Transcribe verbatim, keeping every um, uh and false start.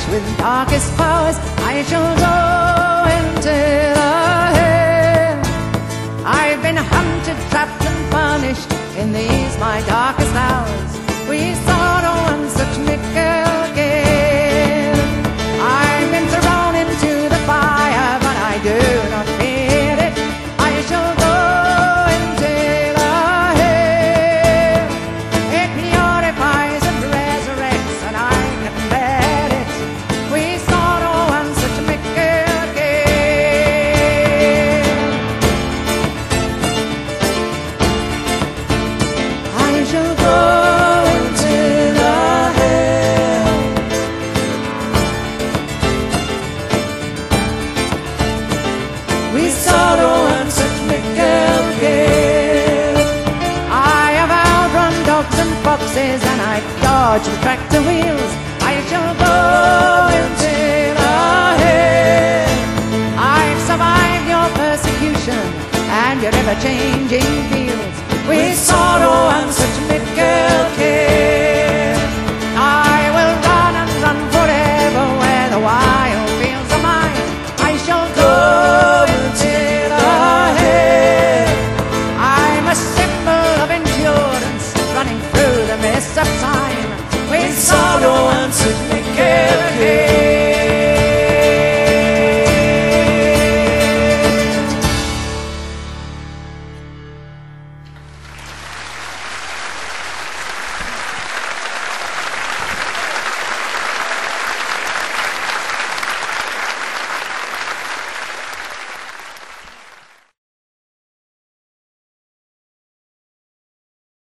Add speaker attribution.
Speaker 1: flesh with darkest powers. I shall go into the Hare. I've been hunted, trapped and punished in these my darkest hours. We saw no one such mickle gale. I've been thrown into the fire, but I do not fear it. I shall go into the Hare. It purifies and resurrects, and I can bear it. We saw no one such mickle gale. I shall go into the Hare. We saw no one such mickle gale. I have outrun dogs and foxes, and I dodge the tractor wheels. I shall go into the Hare. I've survived your persecution and your ever-changing fears.